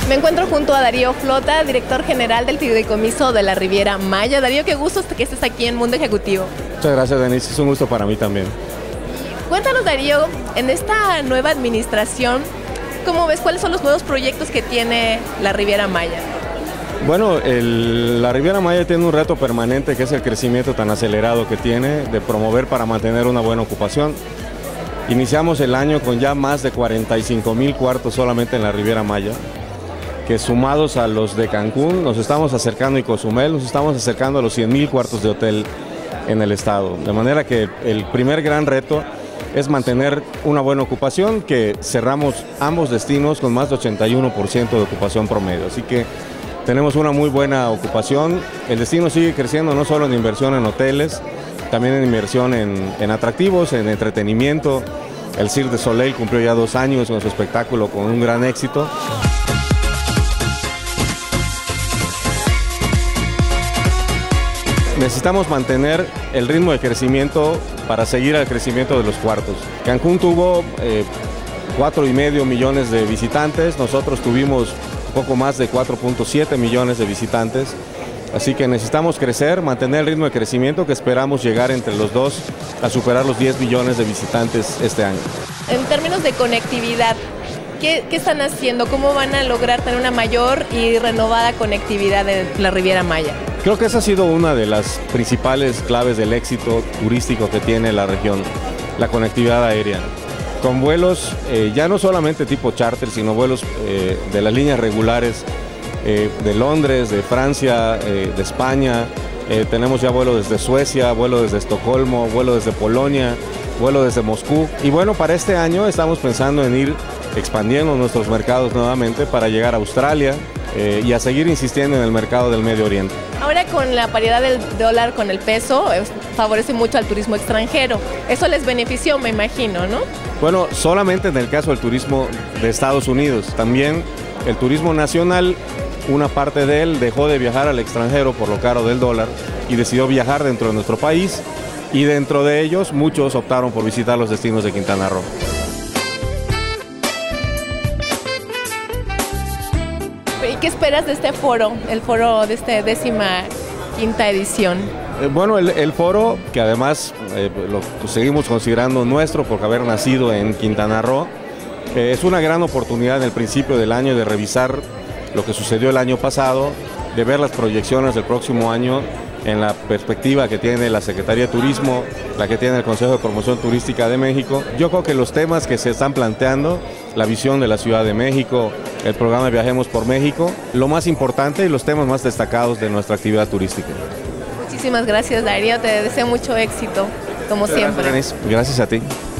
Me encuentro junto a Darío Flota, director general del Fideicomiso de la Riviera Maya. Darío, qué gusto que estés aquí en Mundo Ejecutivo. Muchas gracias, Denise, es un gusto para mí también. Cuéntanos, Darío, en esta nueva administración, ¿cómo ves? ¿Cuáles son los nuevos proyectos que tiene la Riviera Maya? Bueno, la Riviera Maya tiene un reto permanente que es el crecimiento tan acelerado que tiene de promover para mantener una buena ocupación. Iniciamos el año con ya más de 45,000 cuartos solamente en la Riviera Maya, que sumados a los de Cancún nos estamos acercando, y Cozumel, nos estamos acercando a los 100,000 cuartos de hotel en el estado. De manera que el primer gran reto es mantener una buena ocupación, que cerramos ambos destinos con más de 81% de ocupación promedio. Así que tenemos una muy buena ocupación. El destino sigue creciendo no solo en inversión en hoteles, también en inversión en atractivos, en entretenimiento. El Cirque du Soleil cumplió ya 2 años con su espectáculo con un gran éxito. Necesitamos mantener el ritmo de crecimiento para seguir al crecimiento de los cuartos. Cancún tuvo 4,5 millones de visitantes, nosotros tuvimos poco más de 4,7 millones de visitantes, así que necesitamos crecer, mantener el ritmo de crecimiento que esperamos llegar entre los dos a superar los 10 millones de visitantes este año. En términos de conectividad, ¿qué están haciendo? ¿Cómo van a lograr tener una mayor y renovada conectividad de la Riviera Maya? Creo que esa ha sido una de las principales claves del éxito turístico que tiene la región, la conectividad aérea. Con vuelos ya no solamente tipo charter, sino vuelos de las líneas regulares de Londres, de Francia, de España. Tenemos ya vuelo desde Suecia, vuelo desde Estocolmo, vuelo desde Polonia, vuelo desde Moscú. Y bueno, para este año estamos pensando en ir expandiendo nuestros mercados nuevamente para llegar a Australia y a seguir insistiendo en el mercado del Medio Oriente. Ahora con la paridad del dólar con el peso, favorece mucho al turismo extranjero. Eso les benefició, me imagino, ¿no? Bueno, solamente en el caso del turismo de Estados Unidos. También el turismo nacional, una parte de él dejó de viajar al extranjero por lo caro del dólar y decidió viajar dentro de nuestro país, y dentro de ellos muchos optaron por visitar los destinos de Quintana Roo. ¿Y qué esperas de este foro, el foro de esta 15ª edición? Bueno, el foro, que además lo seguimos considerando nuestro por haber nacido en Quintana Roo, es una gran oportunidad en el principio del año de revisar lo que sucedió el año pasado, de ver las proyecciones del próximo año en la perspectiva que tiene la Secretaría de Turismo, la que tiene el Consejo de Promoción Turística de México. Yo creo que los temas que se están planteando, la visión de la Ciudad de México, el programa Viajemos por México, lo más importante y los temas más destacados de nuestra actividad turística. Muchísimas gracias, Darío, te deseo mucho éxito, como siempre. Gracias a ti.